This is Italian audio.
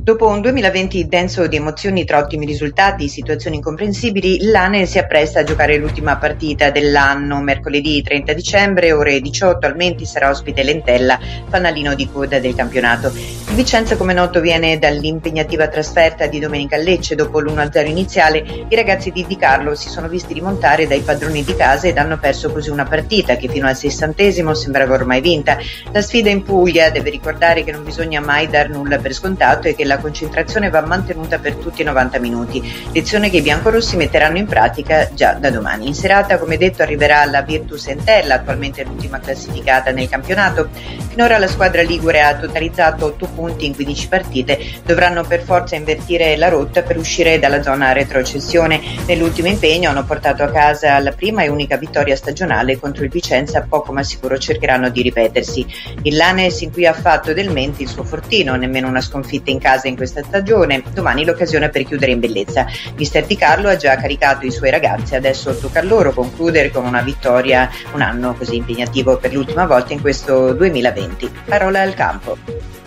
Dopo un 2020 denso di emozioni tra ottimi risultati, situazioni incomprensibili, l'Ane si appresta a giocare l'ultima partita dell'anno. Mercoledì 30 dicembre, ore 18, al Menti sarà ospite l'Entella, fanalino di coda del campionato. Il Vicenza, come noto, viene dall'impegnativa trasferta di domenica a Lecce. Dopo l'1-0 iniziale, i ragazzi di Di Carlo si sono visti rimontare dai padroni di casa ed hanno perso così una partita che fino al 60° sembrava ormai vinta. La sfida in Puglia deve ricordare che non bisogna mai dar nulla per scontato e che la concentrazione va mantenuta per tutti i 90 minuti, lezione che i biancorossi metteranno in pratica già da domani. In serata, come detto, arriverà la Virtus Entella, attualmente l'ultima classificata nel campionato. Finora la squadra ligure ha totalizzato 8 punti in 15 partite, dovranno per forza invertire la rotta per uscire dalla zona retrocessione. Nell'ultimo impegno hanno portato a casa la prima e unica vittoria stagionale contro il Vicenza, poco ma sicuro cercheranno di ripetersi. Il Lane sin qui ha fatto del Menti il suo fortino, nemmeno una sconfitta in casa in questa stagione, domani l'occasione per chiudere in bellezza. Mister Di Carlo ha già caricato i suoi ragazzi, adesso tocca a loro concludere con una vittoria, un anno così impegnativo per l'ultima volta in questo 2020. Parola al campo.